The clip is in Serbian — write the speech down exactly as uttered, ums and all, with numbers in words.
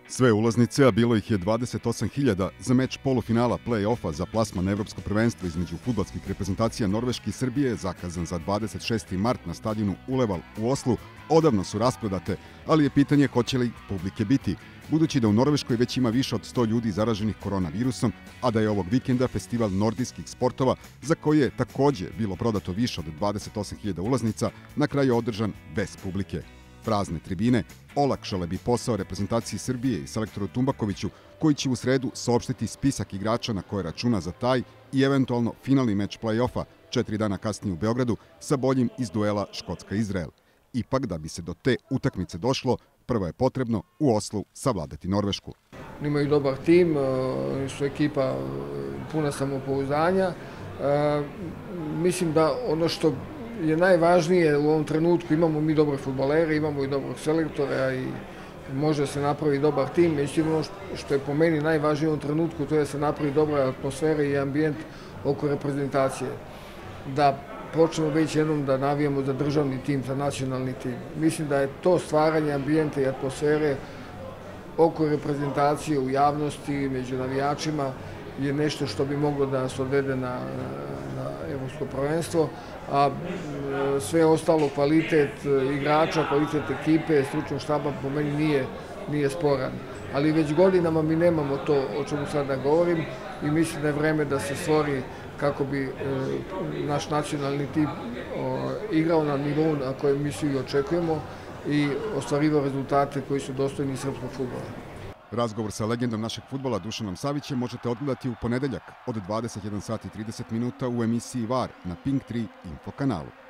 Sve ulaznice, a bilo ih je dvadeset osam hiljada, za meč polufinala play-offa za plasman na evropsko prvenstvo između fudbalskih reprezentacija Norveške i Srbije, zakazan za dvadeset šesti mart na stadionu Uleval u Oslu, odavno su rasprodate, ali je pitanje hoće li publike biti, budući da u Norveškoj već ima više od sto ljudi zaraženih koronavirusom, a da je ovog vikenda festival nordijskih sportova, za koji je takođe bilo prodato više od dvadeset osam hiljada ulaznica, na kraju održan bez publike. Prazne tribine olakšale bi posao reprezentaciji Srbije i selektoru Tumbakoviću, koji će u sredu saopštiti spisak igrača na koje računa za taj i eventualno finalni meč play-offa četiri dana kasnije u Beogradu sa boljim iz duela Škotska-Izrael. Ipak, da bi se do te utakmice došlo, prvo je potrebno u Oslu savladati Norvešku. Imaju dobar tim, su ekipa puna samopouzdanja. Mislim da ono što je najvažnije u ovom trenutku, imamo mi dobre fudbalere, imamo i dobrog selektora i može se napravi dobar tim. Međutim, ono što je po meni najvažnije u ovom trenutku, to je da se napravi dobra atmosfera i ambijent oko reprezentacije. Da počnemo već jednom da navijamo za državni tim, za nacionalni tim. Mislim da je to stvaranje ambijenta i atmosfere oko reprezentacije u javnosti, među navijačima, je nešto što bi moglo da nas odvede na, na evropsko prvenstvo, a sve ostalo, kvalitet igrača, kvalitet ekipe, stručnog štaba po meni nije, nije sporan. Ali već godinama mi nemamo to o čemu sada govorim i mislim da je vreme da se stvori kako bi e, naš nacionalni tim o, igrao na nivou na kojem mi svi očekujemo i ostvarivao rezultate koji su dostojni srpskog fudbala. Razgovor sa legendom našeg fudbala Dušanom Savićem možete odgledati u ponedeljak od dvadeset jedan sat i trideset minuta u emisiji V A R na Pink tri Info kanalu.